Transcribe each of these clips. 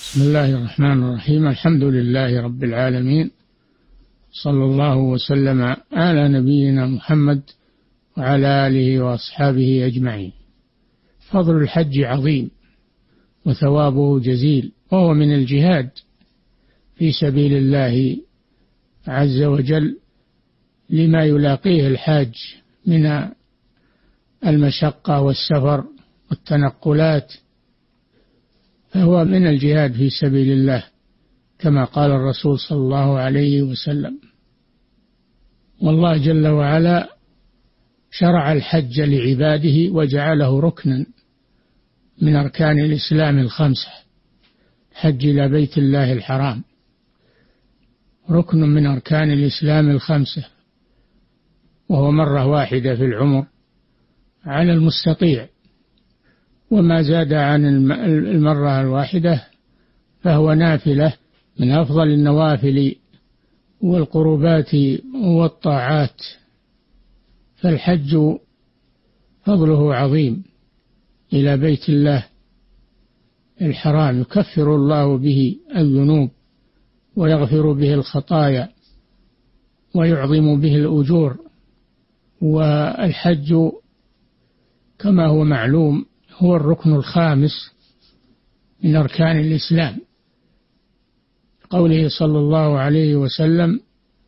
بسم الله الرحمن الرحيم. الحمد لله رب العالمين، صلى الله وسلم على نبينا محمد وعلى آله وأصحابه أجمعين. فضل الحج عظيم وثوابه جزيل، وهو من الجهاد في سبيل الله عز وجل لما يلاقيه الحاج من المشقة والسفر والتنقلات، فهو من الجهاد في سبيل الله كما قال الرسول صلى الله عليه وسلم. والله جل وعلا شرع الحج لعباده وجعله ركنا من أركان الإسلام الخمسة. الحج إلى بيت الله الحرام ركن من أركان الإسلام الخمسة، وهو مرة واحدة في العمر على المستطيع، وما زاد عن المرة الواحدة فهو نافلة من أفضل النوافل والقربات والطاعات. فالحج فضله عظيم إلى بيت الله الحرام، يكفر الله به الذنوب ويغفر به الخطايا ويعظم به الأجور. والحج كما هو معلوم هو الركن الخامس من أركان الإسلام، قوله صلى الله عليه وسلم: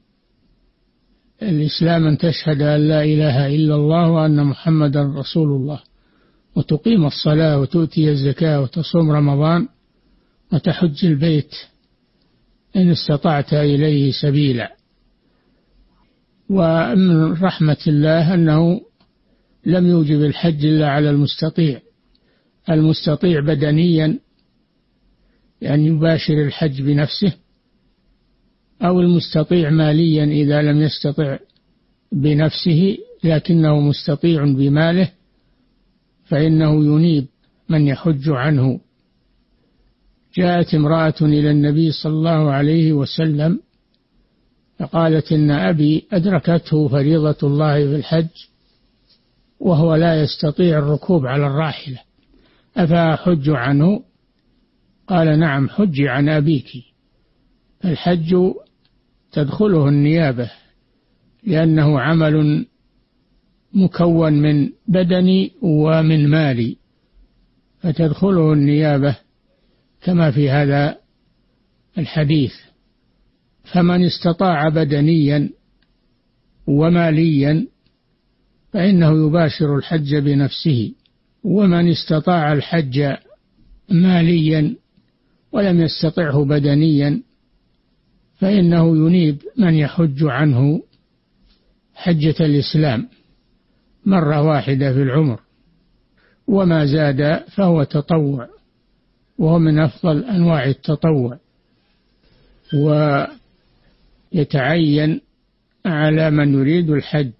الإسلام أن تشهد أن لا إله إلا الله وأن محمدا رسول الله، وتقيم الصلاة وتؤتي الزكاة وتصوم رمضان وتحج البيت إن استطعت إليه سبيلا. ومن رحمة الله أنه لم يوجب الحج إلا على المستطيع بدنيا يعني يباشر الحج بنفسه، أو المستطيع ماليا إذا لم يستطع بنفسه لكنه مستطيع بماله، فإنه ينيب من يحج عنه. جاءت امرأة إلى النبي صلى الله عليه وسلم فقالت: إن أبي أدركته فريضة الله في الحج وهو لا يستطيع الركوب على الراحلة، أفأحج عنه؟ قال: نعم، حج عن أبيك. الحج تدخله النيابة لأنه عمل مكون من بدني ومن مالي، فتدخله النيابة كما في هذا الحديث. فمن استطاع بدنيا وماليا فإنه يباشر الحج بنفسه، ومن استطاع الحج ماليا ولم يستطعه بدنيا فإنه ينيب من يحج عنه حجة الإسلام مرة واحدة في العمر، وما زاد فهو تطوع، وهو من أفضل أنواع التطوع. ويتعين على من يريد الحج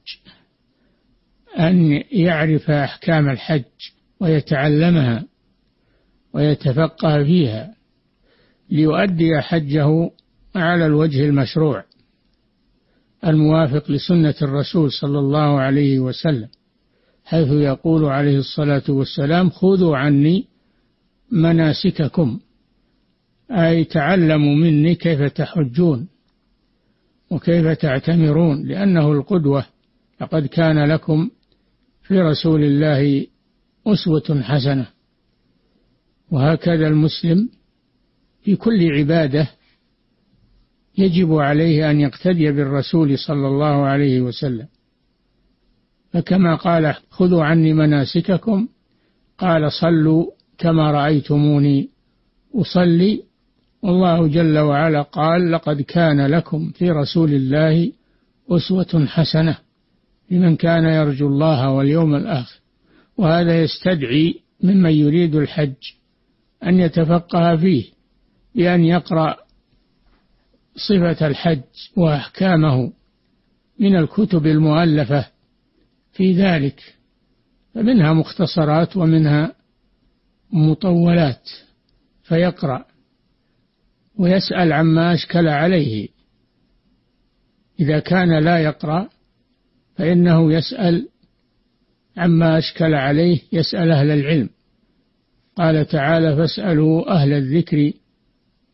أن يعرف أحكام الحج ويتعلمها ويتفقه فيها ليؤدي حجه على الوجه المشروع الموافق لسنة الرسول صلى الله عليه وسلم، حيث يقول عليه الصلاة والسلام: خذوا عني مناسككم، أي تعلموا مني كيف تحجون وكيف تعتمرون، لأنه القدوة. لقد كان لكم في رسول الله أسوة حسنة. وهكذا المسلم في كل عبادة يجب عليه أن يقتدي بالرسول صلى الله عليه وسلم. فكما قال: خذوا عني مناسككم، قال: صلوا كما رأيتموني أصلي. والله جل وعلا قال: لقد كان لكم في رسول الله أسوة حسنة لمن كان يرجو الله واليوم الآخر. وهذا يستدعي ممن يريد الحج أن يتفقه فيه بأن يقرأ صفة الحج وأحكامه من الكتب المؤلفة في ذلك، فمنها مختصرات ومنها مطولات، فيقرأ ويسأل عما أشكل عليه. إذا كان لا يقرأ فإنه يسأل عما أشكل عليه، يسأل أهل العلم. قال تعالى: فاسألوا أهل الذكر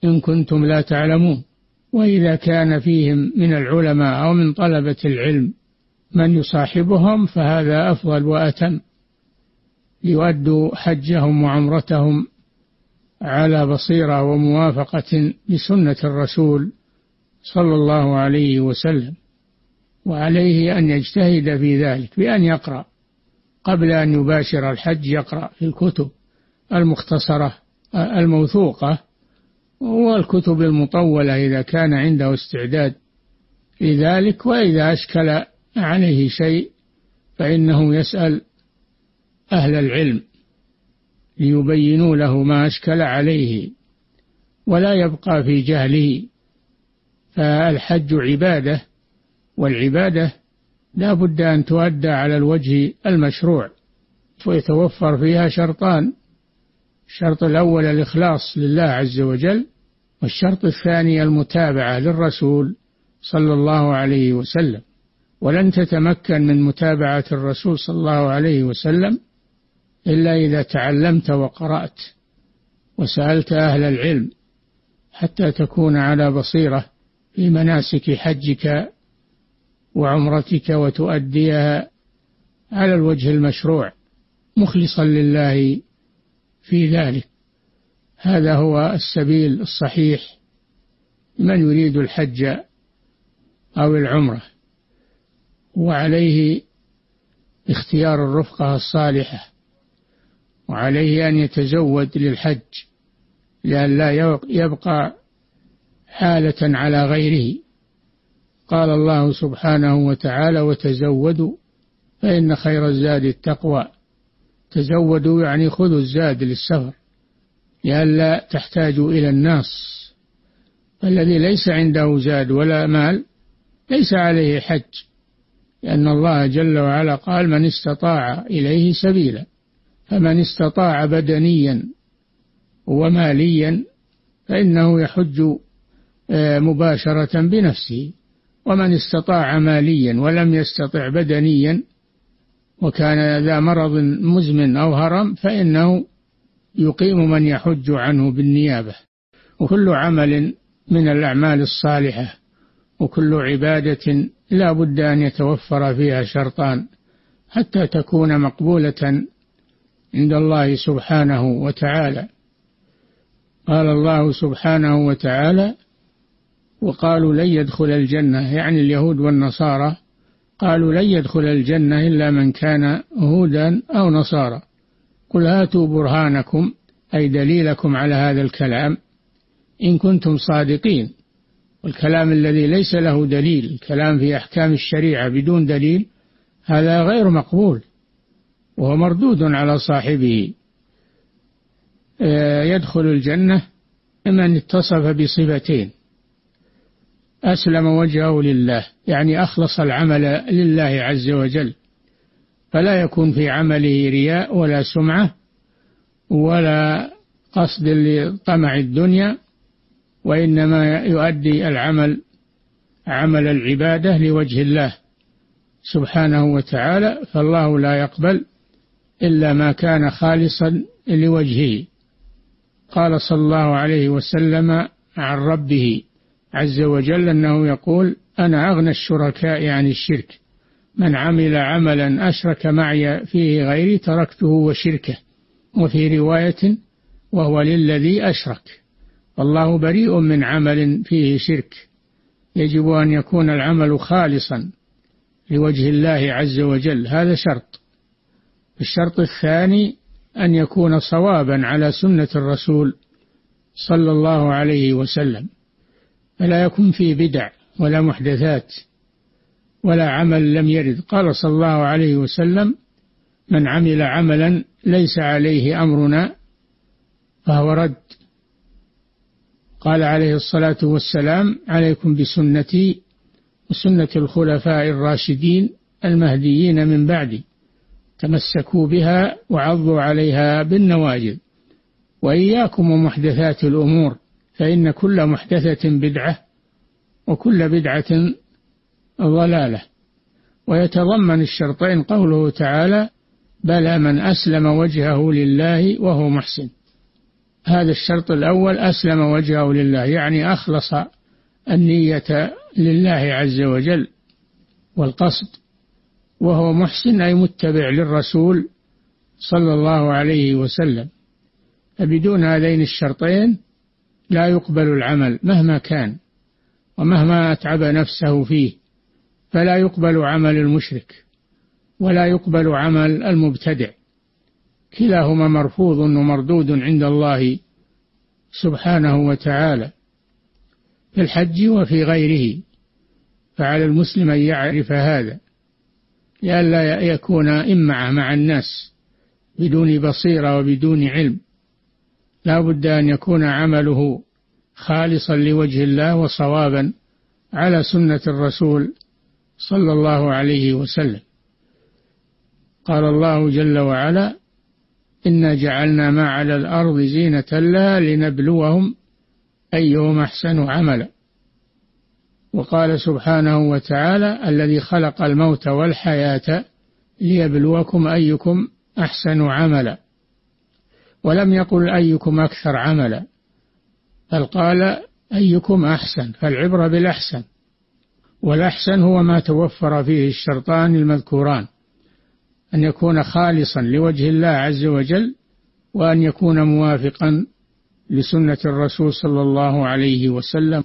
إن كنتم لا تعلمون. وإذا كان فيهم من العلماء أو من طلبة العلم من يصاحبهم فهذا أفضل وأتم، يؤدوا حجهم وعمرتهم على بصيرة وموافقة لسنة الرسول صلى الله عليه وسلم. وعليه أن يجتهد في ذلك بأن يقرأ قبل أن يباشر الحج، يقرأ في الكتب المختصرة الموثوقة والكتب المطولة إذا كان عنده استعداد لذلك. وإذا أشكل عليه شيء فإنه يسأل أهل العلم ليبينوا له ما أشكل عليه ولا يبقى في جهله. فالحج عبادة، والعبادة لا بد أن تؤدى على الوجه المشروع، ويتوفر فيها شرطان: الشرط الأول الإخلاص لله عز وجل، والشرط الثاني المتابعة للرسول صلى الله عليه وسلم. ولن تتمكن من متابعة الرسول صلى الله عليه وسلم إلا إذا تعلمت وقرأت وسألت أهل العلم حتى تكون على بصيرة في مناسك حجك وعمرتك وتؤديها على الوجه المشروع مخلصا لله في ذلك. هذا هو السبيل الصحيح لمن يريد الحج أو العمرة. وعليه اختيار الرفقة الصالحة، وعليه أن يتزود للحج لئلا يبقى حالة على غيره. قال الله سبحانه وتعالى: وتزودوا فإن خير الزاد التقوى. تزودوا يعني خذوا الزاد للسفر لئلا تحتاجوا إلى الناس. الذي ليس عنده زاد ولا مال ليس عليه حج، لأن الله جل وعلا قال: من استطاع إليه سبيلا. فمن استطاع بدنيا وماليا فإنه يحج مباشرة بنفسه، ومن استطاع ماليا ولم يستطع بدنيا وكان ذا مرض مزمن أو هرم فإنه يقيم من يحج عنه بالنيابة. وكل عمل من الأعمال الصالحة وكل عبادة لا بد أن يتوفر فيها شرطان حتى تكون مقبولة عند الله سبحانه وتعالى. قال الله سبحانه وتعالى: وقالوا لن يدخل الجنة، يعني اليهود والنصارى قالوا لن يدخل الجنة إلا من كان هودا أو نصارى. قل هاتوا برهانكم، أي دليلكم على هذا الكلام إن كنتم صادقين. والكلام الذي ليس له دليل، الكلام في أحكام الشريعة بدون دليل، هذا غير مقبول وهو مردود على صاحبه. يدخل الجنة من اتصف بصفتين: أسلم وجهه لله، يعني أخلص العمل لله عز وجل، فلا يكون في عمله رياء ولا سمعة ولا قصد لطمع الدنيا، وإنما يؤدي العمل عمل العبادة لوجه الله سبحانه وتعالى. فالله لا يقبل إلا ما كان خالصا لوجهه. قال صلى الله عليه وسلم عن ربه عز وجل أنه يقول: أنا أغنى الشركاء عن الشرك، من عمل عملا أشرك معي فيه غيري تركته وشركه. وفي رواية: وهو للذي أشرك. والله بريء من عمل فيه شرك. يجب أن يكون العمل خالصا لوجه الله عز وجل، هذا شرط. الشرط الثاني أن يكون صوابا على سنة الرسول صلى الله عليه وسلم، فلا يكون فيه بدع ولا محدثات ولا عمل لم يرد. قال صلى الله عليه وسلم: من عمل عملا ليس عليه أمرنا فهو رد. قال عليه الصلاة والسلام: عليكم بسنتي وسنة الخلفاء الراشدين المهديين من بعدي، تمسكوا بها وعضوا عليها بالنواجذ، وإياكم ومحدثات الأمور، فإن كل محدثة بدعة وكل بدعة ضلالة. ويتضمن الشرطين قوله تعالى: بلى من أسلم وجهه لله وهو محسن. هذا الشرط الأول أسلم وجهه لله، يعني أخلص النية لله عز وجل والقصد، وهو محسن أي متبع للرسول صلى الله عليه وسلم. فبدون هذين الشرطين لا يقبل العمل مهما كان ومهما أتعب نفسه فيه، فلا يقبل عمل المشرك ولا يقبل عمل المبتدع، كلاهما مرفوض ومردود عند الله سبحانه وتعالى في الحج وفي غيره. فعلى المسلم أن يعرف هذا لئلا يكون إمعة مع الناس بدون بصيرة وبدون علم. لا بد أن يكون عمله خالصا لوجه الله وصوابا على سنة الرسول صلى الله عليه وسلم. قال الله جل وعلا: إنا جعلنا ما على الأرض زينة لها لنبلوهم أيهم أحسن عملا. وقال سبحانه وتعالى: الذي خلق الموت والحياة ليبلوكم أيكم أحسن عملا. ولم يقل أيكم أكثر عملا، بل قال أيكم أحسن، فالعبرة بالأحسن، والأحسن هو ما توفر فيه الشرطان المذكوران: أن يكون خالصا لوجه الله عز وجل، وأن يكون موافقا لسنة الرسول صلى الله عليه وسلم.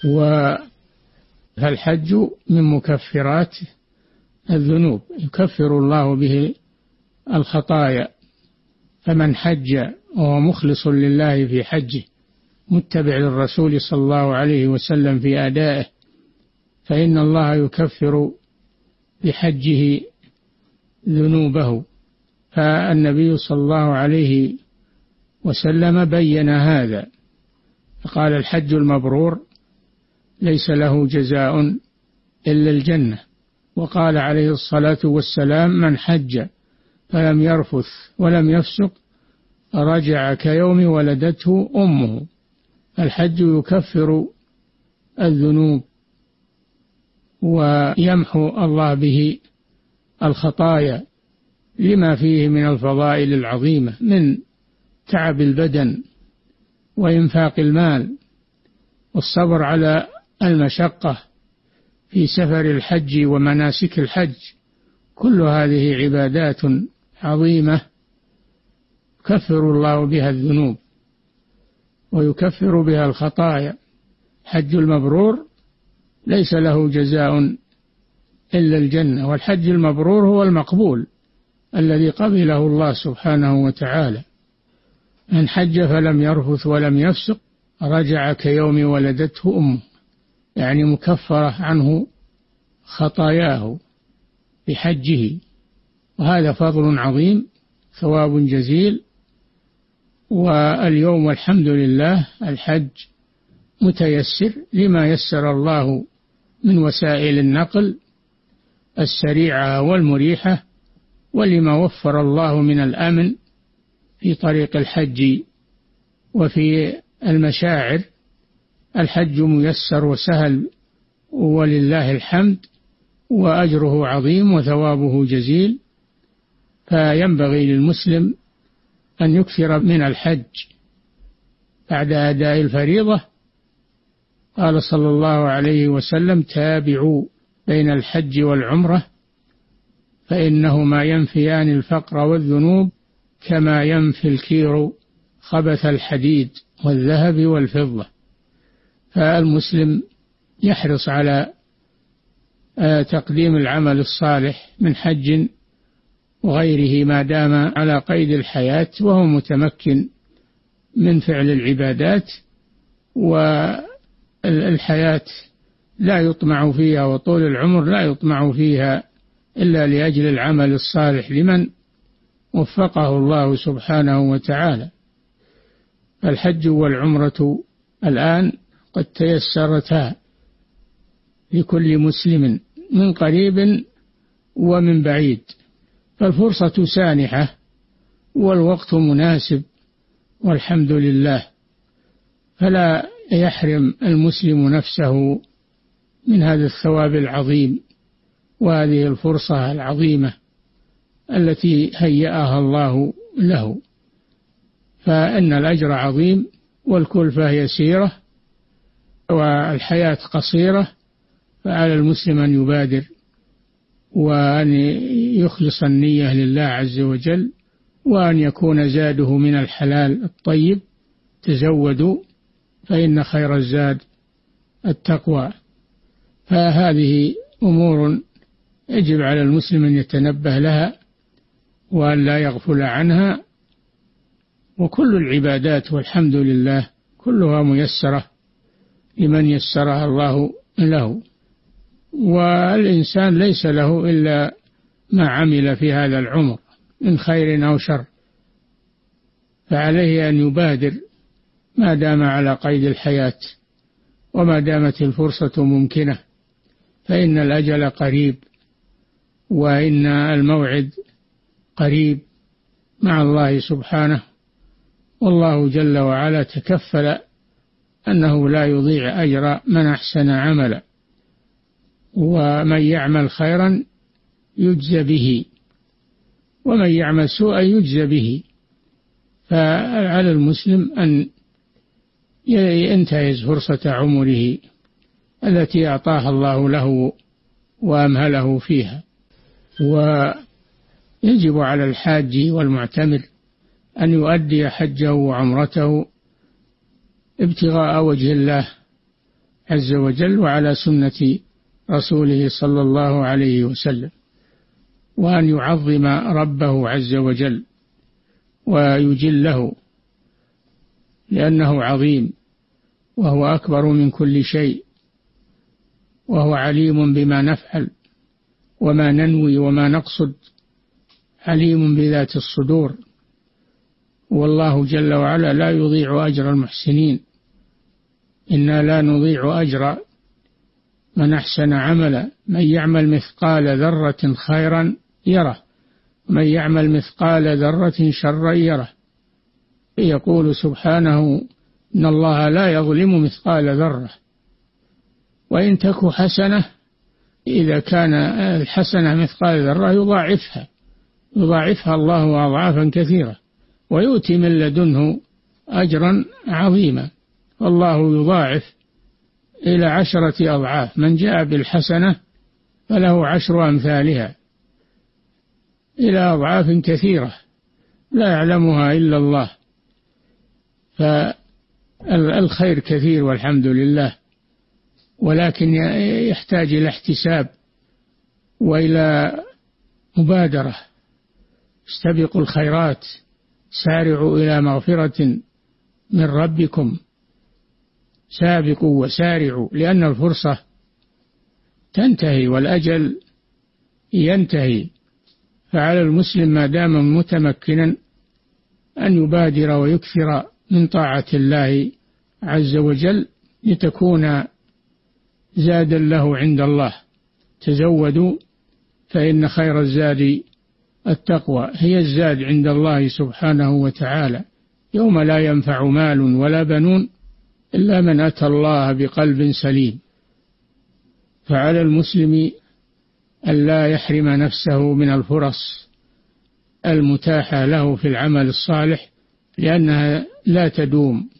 فالحج من مكفرات الذنوب، يكفر الله به الخطايا. فمن حج وهو مخلص لله في حجه متبع للرسول صلى الله عليه وسلم في أدائه، فإن الله يكفر بحجه ذنوبه. فالنبي صلى الله عليه وسلم بين هذا، فقال: الحج المبرور ليس له جزاء إلا الجنة. وقال عليه الصلاة والسلام: من حج فلم يرفث ولم يفسق رجع كيوم ولدته أمه. الحج يكفر الذنوب ويمحو الله به الخطايا، لما فيه من الفضائل العظيمة من تعب البدن وإنفاق المال والصبر على المشقة في سفر الحج ومناسك الحج. كل هذه عبادات عظيمة يكفر الله بها الذنوب ويكفر بها الخطايا. حج المبرور ليس له جزاء إلا الجنة، والحج المبرور هو المقبول الذي قبله الله سبحانه وتعالى. من حج فلم يرفث ولم يفسق رجع كيوم ولدته أمه، يعني مكفرة عنه خطاياه بحجه. وهذا فضل عظيم، ثواب جزيل. واليوم والحمد لله الحج متيسر لما يسر الله من وسائل النقل السريعة والمريحة، ولما وفر الله من الأمن في طريق الحج وفي المشاعر. الحج ميسر وسهل ولله الحمد، وأجره عظيم وثوابه جزيل. فينبغي للمسلم أن يكثر من الحج بعد أداء الفريضة. قال صلى الله عليه وسلم: تابعوا بين الحج والعمرة فإنهما ينفيان الفقر والذنوب كما ينفي الكير خبث الحديد والذهب والفضة. فالمسلم يحرص على تقديم العمل الصالح من حج وغيره ما دام على قيد الحياة وهو متمكن من فعل العبادات. والحياة لا يطمع فيها، وطول العمر لا يطمع فيها إلا لأجل العمل الصالح لمن وفقه الله سبحانه وتعالى. فالحج والعمرة الآن قد تيسرتا لكل مسلم من قريب ومن بعيد، فالفرصة سانحة والوقت مناسب والحمد لله. فلا يحرم المسلم نفسه من هذا الثواب العظيم وهذه الفرصة العظيمة التي هيأها الله له. فإن الأجر عظيم والكلفة يسيرة والحياة قصيرة، فعلى المسلم أن يبادر وأن يخلص النية لله عز وجل، وأن يكون زاده من الحلال الطيب. تزودوا فإن خير الزاد التقوى. فهذه أمور يجب على المسلم أن يتنبه لها وأن لا يغفل عنها. وكل العبادات والحمد لله كلها ميسرة لمن يسرها الله له، والإنسان ليس له إلا ما عمل في هذا العمر من خير أو شر، فعليه أن يبادر ما دام على قيد الحياة وما دامت الفرصة ممكنة، فإن الأجل قريب وإن الموعد قريب مع الله سبحانه. والله جل وعلا تكفل أنه لا يضيع أجر من أحسن عملا، ومن يعمل خيرا يجزى به ومن يعمل سوءا يجزى به. فعلى المسلم أن ينتهز فرصة عمره التي أعطاها الله له وأمهله فيها. ويجب على الحاج والمعتمر أن يؤدي حجه وعمرته ابتغاء وجه الله عز وجل وعلى سنة رسوله صلى الله عليه وسلم، وأن يعظم ربه عز وجل ويجله لأنه عظيم وهو أكبر من كل شيء، وهو عليم بما نفعل وما ننوي وما نقصد، عليم بذات الصدور. والله جل وعلا لا يضيع أجر المحسنين، إنا لا نضيع أجر من أحسن عملا، من يعمل مثقال ذرة خيرا يره ومن يعمل مثقال ذرة شرا يره. يقول سبحانه إن الله لا يظلم مثقال ذرة، وإن تك حسنة إذا كان الحسنة مثقال ذرة يضاعفها الله أضعافا كثيرة ويؤتي من لدنه أجرا عظيما. والله يضاعف إلى 10 أضعاف، من جاء بالحسنة فله 10 أمثالها إلى أضعاف كثيرة لا يعلمها إلا الله. فالخير كثير والحمد لله، ولكن يحتاج إلى احتساب وإلى مبادرة. استبقوا الخيرات، سارعوا إلى مغفرة من ربكم، سابقوا وسارعوا، لأن الفرصة تنتهي والأجل ينتهي. فعلى المسلم ما دام متمكنا أن يبادر ويكثر من طاعة الله عز وجل لتكون زادا له عند الله. تزودوا فإن خير الزاد التقوى، هي الزاد عند الله سبحانه وتعالى يوم لا ينفع مال ولا بنون إلا من أتى الله بقلب سليم. فعلى المسلم أن لا يحرم نفسه من الفرص المتاحة له في العمل الصالح، لأنها لا تدوم،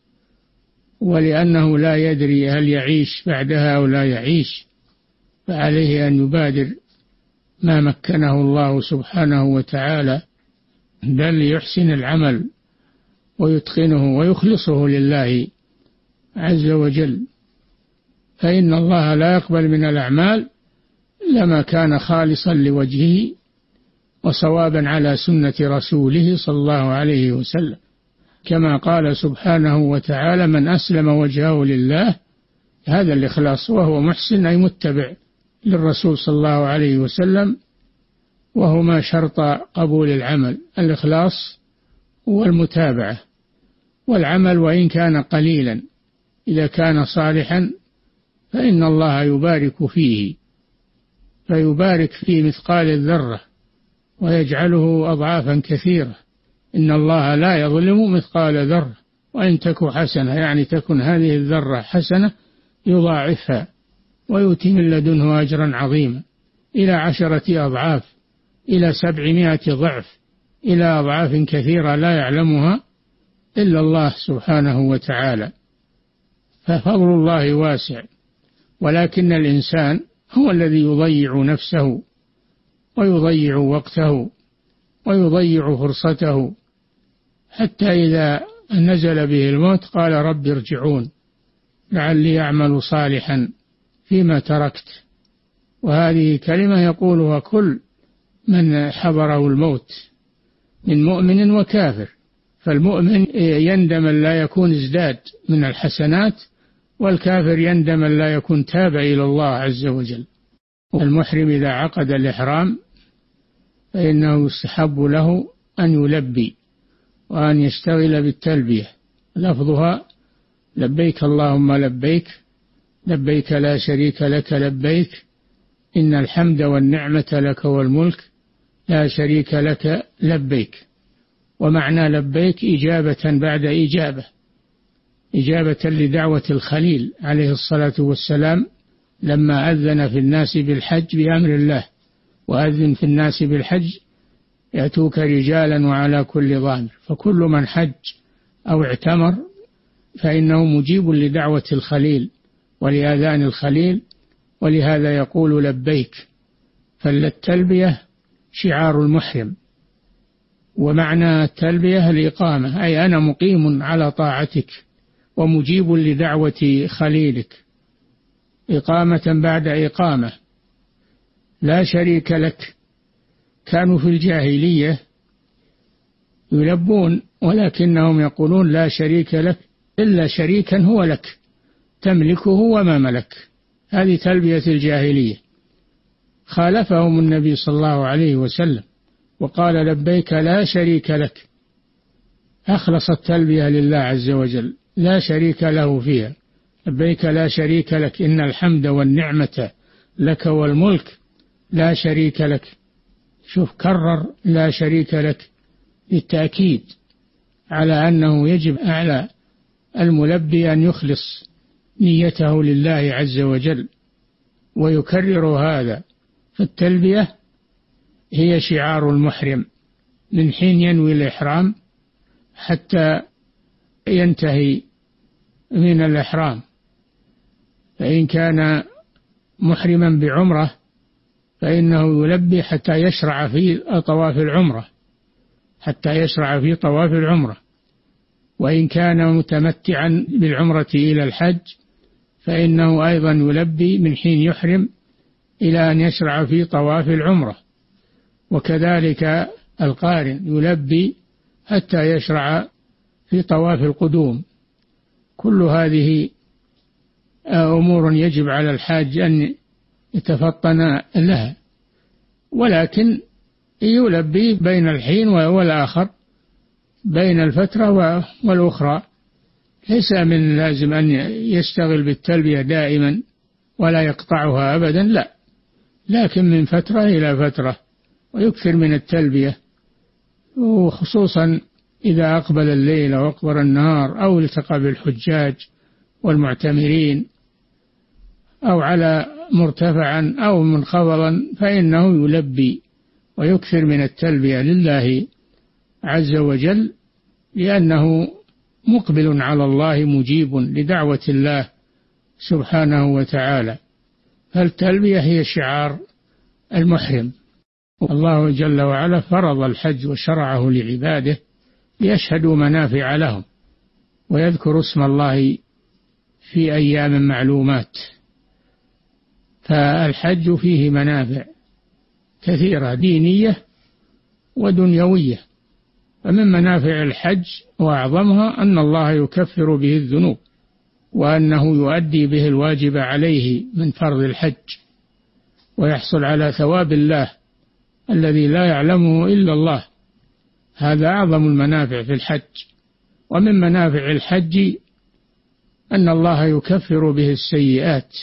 ولأنه لا يدري هل يعيش بعدها أو لا يعيش. فعليه أن يبادر ما مكنه الله سبحانه وتعالى، بل يحسن العمل ويتقنه ويخلصه لله عز وجل، فإن الله لا يقبل من الأعمال إلا ما كان خالصا لوجهه وصوابا على سنة رسوله صلى الله عليه وسلم، كما قال سبحانه وتعالى من أسلم وجهه لله، هذا الإخلاص، وهو محسن أي متبع للرسول صلى الله عليه وسلم، وهما شرط قبول العمل، الإخلاص والمتابعة. والعمل وإن كان قليلا إذا كان صالحا فإن الله يبارك فيه، فيبارك في مثقال الذرة ويجعله أضعافا كثيرة. إن الله لا يظلم مثقال ذرة وإن تك حسنة، يعني تكن هذه الذرة حسنة يضاعفها ويؤتي من لدنه أجرا عظيما إلى 10 أضعاف، إلى 700 ضعف، إلى أضعاف كثيرة لا يعلمها إلا الله سبحانه وتعالى، ففضل الله واسع، ولكن الإنسان هو الذي يضيع نفسه ويضيع وقته ويضيع فرصته، حتى إذا نزل به الموت قال رب ارجعون لعلي أعمل صالحا فيما تركت. وهذه كلمة يقولها كل من حضره الموت من مؤمن وكافر. فالمؤمن يندم أن لا يكون ازداد من الحسنات، والكافر يندم أن لا يكون تاب إلى الله عز وجل. المحرم إذا عقد الإحرام فإنه يستحب له أن يلبي وأن يشتغل بالتلبية، لفظها لبيك اللهم لبيك لبيك لا شريك لك لبيك إن الحمد والنعمة لك والملك لا شريك لك لبيك. ومعنى لبيك إجابة بعد إجابة، إجابة لدعوة الخليل عليه الصلاة والسلام لما أذن في الناس بالحج بأمر الله، وأذن في الناس بالحج يأتوك رجالا وعلى كل ضامر، فكل من حج أو اعتمر فإنه مجيب لدعوة الخليل ولآذان الخليل، ولهذا يقول لبيك. فالتلبية شعار المحرم، ومعنى التلبية الإقامة، أي أنا مقيم على طاعتك ومجيب لدعوة خليلك، إقامة بعد إقامة لا شريك لك. كانوا في الجاهلية يلبون ولكنهم يقولون لا شريك لك إلا شريكا هو لك تملكه وما ملك، هذه تلبية الجاهلية. خالفهم النبي صلى الله عليه وسلم وقال لبيك لا شريك لك، أخلص التلبية لله عز وجل لا شريك له فيها، لبيك لا شريك لك إن الحمد والنعمة لك والملك لا شريك لك. شوف كرر لا شريك لك للتأكيد على أنه يجب على الملبي أن يخلص نيته لله عز وجل ويكرر هذا. فالتلبية هي شعار المحرم من حين ينوي الإحرام حتى ينتهي من الإحرام. فإن كان محرما بعمرة فإنه يلبي حتى يشرع في طواف العمرة، حتى يشرع في طواف العمرة. وإن كان متمتعا بالعمرة إلى الحج فإنه أيضا يلبي من حين يحرم إلى أن يشرع في طواف العمرة. وكذلك القارن يلبي حتى يشرع في طواف القدوم. كل هذه أمور يجب على الحاج أن يتفطن لها، ولكن يلبي بين الحين والآخر، بين الفترة والأخرى. ليس من لازم أن يشتغل بالتلبية دائما ولا يقطعها أبدا، لا، لكن من فترة إلى فترة ويكثر من التلبية، وخصوصا إذا أقبل الليل أو أقبل النهار أو التقى بالحجاج والمعتمرين أو على مرتفعا أو منخفضا فإنه يلبي ويكثر من التلبية لله عز وجل، لأنه مقبل على الله مجيب لدعوة الله سبحانه وتعالى. فالتلبية هي شعار المحرم. الله جل وعلا فرض الحج وشرعه لعباده ليشهدوا منافع لهم ويذكروا اسم الله في أيام معلومات. فالحج فيه منافع كثيرة دينية ودنيوية. فمن منافع الحج وأعظمها أن الله يكفر به الذنوب، وأنه يؤدي به الواجب عليه من فرض الحج، ويحصل على ثواب الله الذي لا يعلمه إلا الله. هذا أعظم المنافع في الحج. ومن منافع الحج أن الله يكفر به السيئات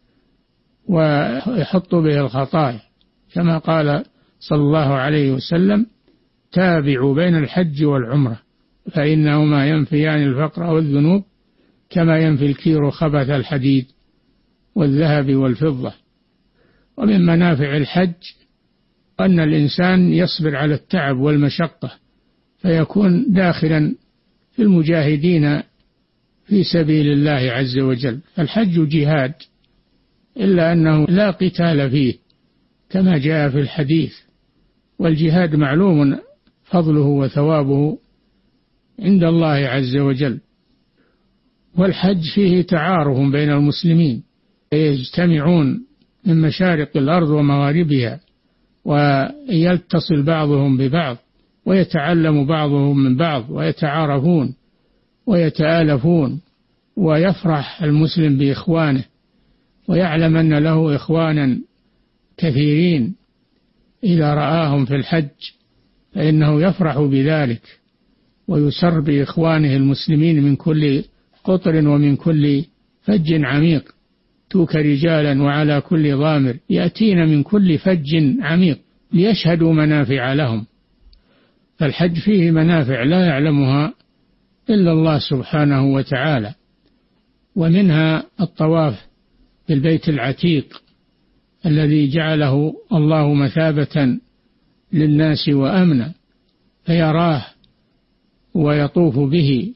ويحط به الخطايا، كما قال صلى الله عليه وسلم تابعوا بين الحج والعمرة فإنهما ينفيان الفقر والذنوب كما ينفي الكير خبث الحديد والذهب والفضة. ومن منافع الحج أن الإنسان يصبر على التعب والمشقة فيكون داخلا في المجاهدين في سبيل الله عز وجل. الحج جهاد، إلا أنه لا قتال فيه كما جاء في الحديث، والجهاد معلوم فضله وثوابه عند الله عز وجل. والحج فيه تعارف بين المسلمين، يجتمعون من مشارق الأرض ومغاربها، ويتصل بعضهم ببعض، ويتعلم بعضهم من بعض، ويتعارفون ويتآلفون، ويفرح المسلم بإخوانه، ويعلم أن له إخوانا كثيرين إذا رآهم في الحج، فإنه يفرح بذلك ويسر بإخوانه المسلمين من كل قطر ومن كل فج عميق. توك رجالا وعلى كل ضامر يأتين من كل فج عميق ليشهدوا منافع لهم. فالحج فيه منافع لا يعلمها إلا الله سبحانه وتعالى، ومنها الطواف بالبيت العتيق الذي جعله الله مثابة للناس وأمنا، فيراه ويطوف به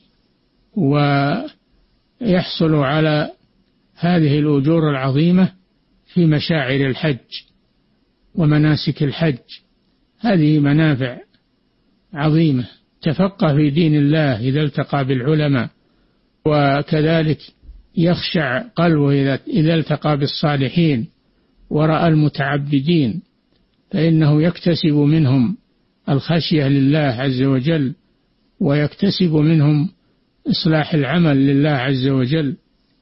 ويحصل على هذه الأجور العظيمة في مشاعر الحج ومناسك الحج. هذه منافع عظيمة. تفقه في دين الله إذا التقى بالعلماء، وكذلك يخشع قلبه إذا التقى بالصالحين ورأى المتعبدين، فإنه يكتسب منهم الخشية لله عز وجل، ويكتسب منهم إصلاح العمل لله عز وجل.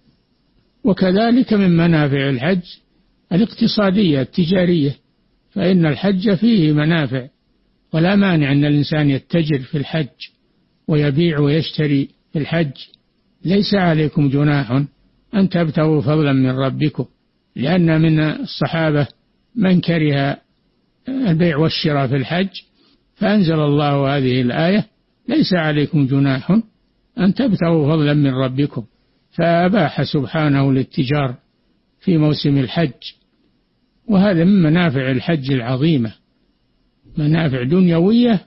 وكذلك من منافع الحج الاقتصادية التجارية، فإن الحج فيه منافع، ولا مانع أن الإنسان يتجر في الحج ويبيع ويشتري في الحج. ليس عليكم جناح أن تبتغوا فضلا من ربكم، لأن من الصحابة من كره البيع والشراء في الحج، فأنزل الله هذه الآية: ليس عليكم جناح أن تبتغوا فضلا من ربكم، فأباح سبحانه الاتجار في موسم الحج. وهذا من منافع الحج العظيمة، منافع دنيوية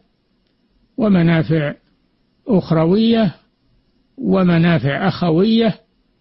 ومنافع أخروية ومنافع أخوية،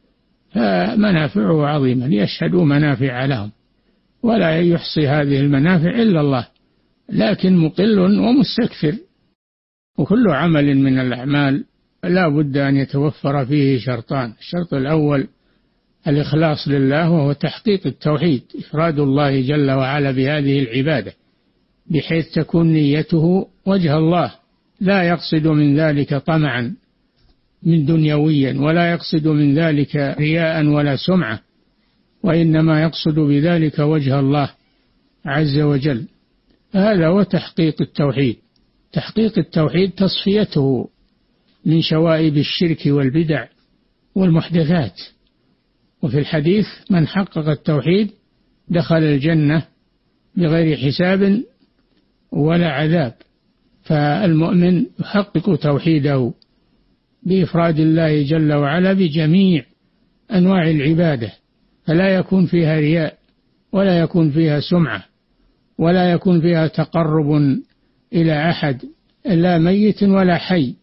فمنافعه عظيمة ليشهدوا منافع لهم، ولا يحصي هذه المنافع إلا الله، لكن مقل ومستكثر. وكل عمل من الأعمال لا بد أن يتوفر فيه شرطان: الشرط الأول الإخلاص لله، وهو تحقيق التوحيد، إفراد الله جل وعلا بهذه العبادة، بحيث تكون نيته وجه الله، لا يقصد من ذلك طمعا من دنيويا، ولا يقصد من ذلك رياء ولا سمعة، وإنما يقصد بذلك وجه الله عز وجل. هذا هو تحقيق التوحيد. تحقيق التوحيد تصفيته من شوائب الشرك والبدع والمحدثات. وفي الحديث: من حقق التوحيد دخل الجنة بغير حساب ولا عذاب. فالمؤمن يحقق توحيده بإفراد الله جل وعلا بجميع أنواع العبادة، فلا يكون فيها رياء، ولا يكون فيها سمعة، ولا يكون فيها تقرب إلى أحد، لا ميت ولا حي،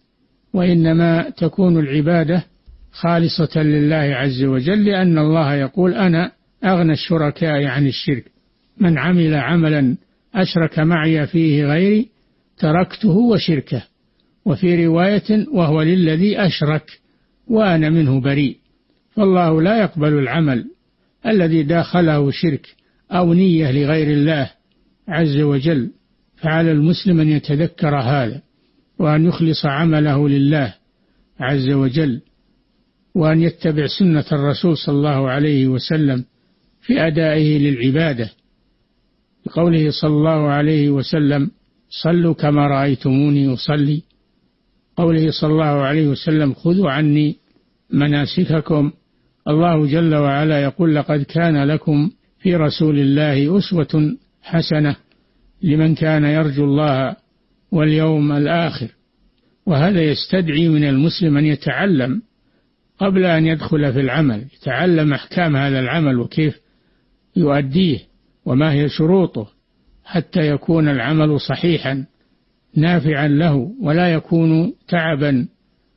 وإنما تكون العبادة خالصة لله عز وجل، لأن الله يقول: أنا أغنى الشركاء عن الشرك، من عمل عملا أشرك معي فيه غيري تركته وشركه. وفي رواية: وهو للذي أشرك وأنا منه بريء. فالله لا يقبل العمل الذي داخله شرك أو نية لغير الله عز وجل. فعلى المسلم أن يتذكر هذا، وأن يخلص عمله لله عز وجل، وأن يتبع سنة الرسول صلى الله عليه وسلم في أدائه للعبادة، بقوله صلى الله عليه وسلم: صلوا كما رأيتموني أصلي. قوله صلى الله عليه وسلم: خذوا عني مناسككم. الله جل وعلا يقول: لقد كان لكم في رسول الله أسوة حسنة لمن كان يرجو الله واليوم الآخر. وهذا يستدعي من المسلم أن يتعلم قبل أن يدخل في العمل، يتعلم أحكام هذا العمل وكيف يؤديه وما هي شروطه، حتى يكون العمل صحيحا نافعا له، ولا يكون تعبا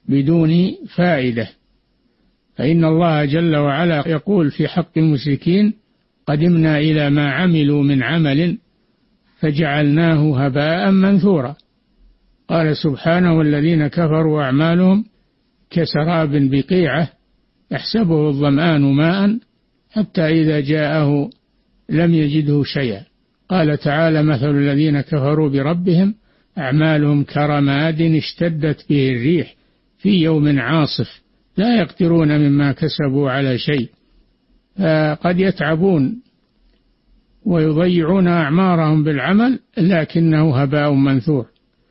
بدون فائدة. فإن الله جل وعلا يقول في حق المشركين: قدمنا إلى ما عملوا من عمل فجعلناه هباء منثورا. قال سبحانه: والذين كفروا أعمالهم كسراب بقيعة يحسبه الظمآن ماء حتى إذا جاءه لم يجده شيئا. قال تعالى: مثل الذين كفروا بربهم أعمالهم كرماد اشتدت به الريح في يوم عاصف لا يقدرون مما كسبوا على شيء. فقد يتعبون ويضيعون أعمارهم بالعمل لكنه هباء منثور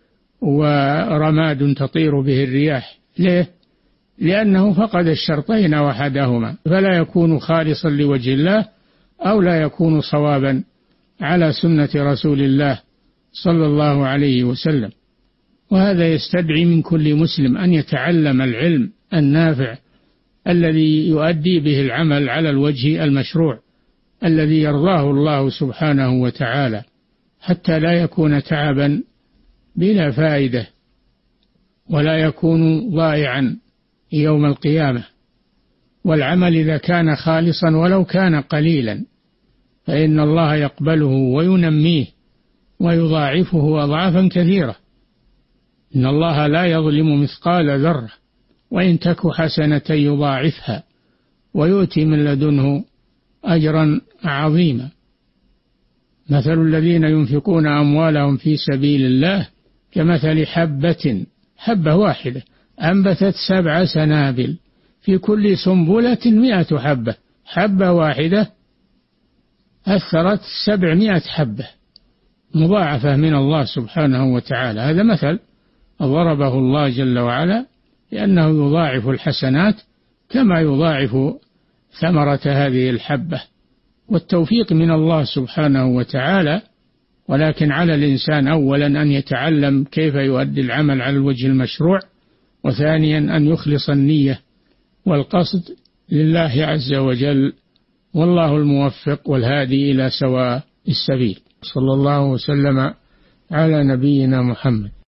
ورماد تطير به الرياح. ليه؟ لأنه فقد الشرطين وحدهما، فلا يكون خالصا لوجه الله أو لا يكون صوابا على سنة رسول الله صلى الله عليه وسلم. وهذا يستدعي من كل مسلم أن يتعلم العلم النافع الذي يؤدي به العمل على الوجه المشروع الذي يرضاه الله سبحانه وتعالى، حتى لا يكون تعبا بلا فائدة ولا يكون ضائعا يوم القيامة. والعمل إذا كان خالصا ولو كان قليلا فإن الله يقبله وينميه ويضاعفه أضعافا كثيرة. إن الله لا يظلم مثقال ذرة وإن تك حسنة يضاعفها ويؤتي من لدنه أجرا عظيما. مثل الذين ينفقون أموالهم في سبيل الله كمثل حبة واحدة أنبتت 7 سنابل في كل سنبلة 100 حبة. حبة واحدة أثرت 700 حبة مضاعفة من الله سبحانه وتعالى. هذا مثل ضربه الله جل وعلا لأنه يضاعف الحسنات كما يضاعف ثمرة هذه الحبة، والتوفيق من الله سبحانه وتعالى. ولكن على الإنسان أولا أن يتعلم كيف يؤدي العمل على الوجه المشروع، وثانيا أن يخلص النية والقصد لله عز وجل، والله الموفق والهادي إلى سواء السبيل. صلى الله وسلم على نبينا محمد.